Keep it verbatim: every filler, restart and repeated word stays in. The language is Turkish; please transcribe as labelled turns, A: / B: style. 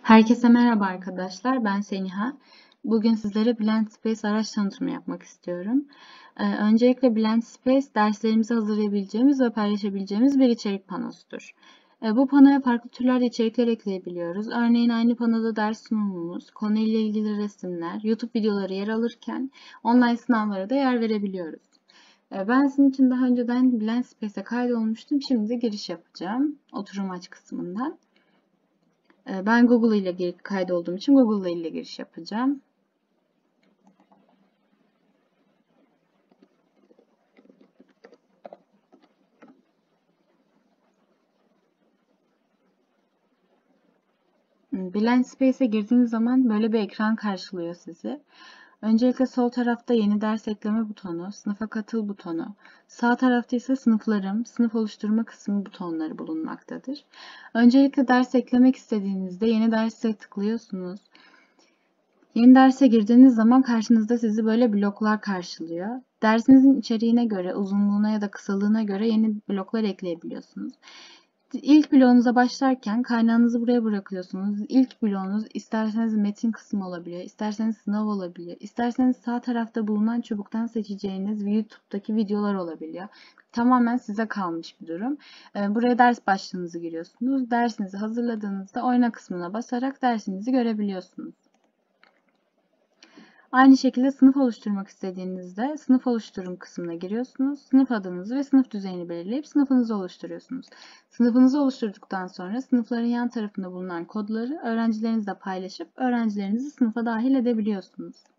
A: Herkese merhaba arkadaşlar. Ben Seniha. Bugün sizlere Blend Space araç tanıtımı yapmak istiyorum. Ee, öncelikle Blend Space derslerimizi hazırlayabileceğimiz ve paylaşabileceğimiz bir içerik panosudur. Ee, bu panoya farklı türlerde içerikler ekleyebiliyoruz. Örneğin aynı panoda ders sunumumuz, konuyla ilgili resimler, YouTube videoları yer alırken online sınavlara da yer verebiliyoruz. Ee, ben sizin için daha önceden Blend Space'e kaydolmuştum. Şimdi de giriş yapacağım oturum aç kısmından. Ben Google ile kaydolduğum için Google ile giriş yapacağım. Blend Space'e girdiğiniz zaman böyle bir ekran karşılıyor sizi. Öncelikle sol tarafta yeni ders ekleme butonu, sınıfa katıl butonu, sağ tarafta ise sınıflarım, sınıf oluşturma kısmı butonları bulunmaktadır. Öncelikle ders eklemek istediğinizde yeni derse tıklıyorsunuz. Yeni derse girdiğiniz zaman karşınızda sizi böyle bloklar karşılıyor. Dersinizin içeriğine göre, uzunluğuna ya da kısalığına göre yeni bloklar ekleyebiliyorsunuz. İlk bloğunuza başlarken kaynağınızı buraya bırakıyorsunuz. İlk bloğunuz isterseniz metin kısmı olabilir, isterseniz sınav olabilir, isterseniz sağ tarafta bulunan çubuktan seçeceğiniz YouTube'daki videolar olabiliyor. Tamamen size kalmış bir durum. Buraya ders başlığınızı giriyorsunuz. Dersinizi hazırladığınızda oyna kısmına basarak dersinizi görebiliyorsunuz. Aynı şekilde sınıf oluşturmak istediğinizde sınıf oluşturum kısmına giriyorsunuz. Sınıf adınızı ve sınıf düzeyini belirleyip sınıfınızı oluşturuyorsunuz. Sınıfınızı oluşturduktan sonra sınıfların yan tarafında bulunan kodları öğrencilerinizle paylaşıp öğrencilerinizi sınıfa dahil edebiliyorsunuz.